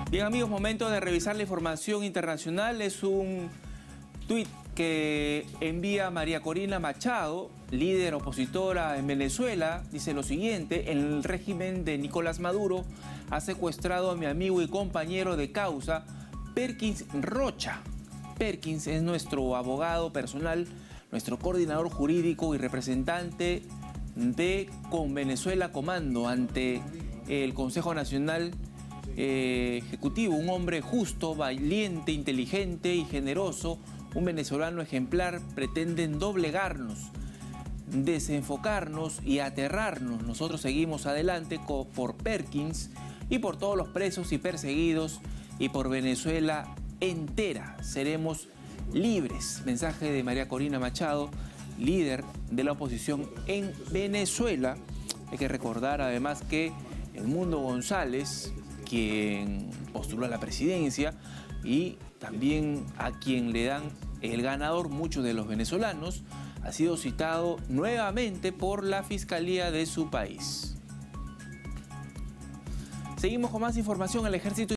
Bien, amigos, momento de revisar la información internacional. Es un tuit que envía María Corina Machado, líder opositora en Venezuela. Dice lo siguiente: el régimen de Nicolás Maduro ha secuestrado a mi amigo y compañero de causa, Perkins Rocha. Perkins es nuestro abogado personal, nuestro coordinador jurídico y representante de Con Venezuela Comando ante el Consejo Nacional Ejecutivo. Un hombre justo, valiente, inteligente y generoso, un venezolano ejemplar. Pretenden doblegarnos, desenfocarnos y aterrarnos. Nosotros seguimos adelante por Perkins y por todos los presos y perseguidos, y por Venezuela entera. Seremos libres. Mensaje de María Corina Machado, líder de la oposición en Venezuela. Hay que recordar además que Edmundo González, quien postuló a la presidencia y también a quien le dan el ganador muchos de los venezolanos, ha sido citado nuevamente por la Fiscalía de su país. Seguimos con más información. El ejército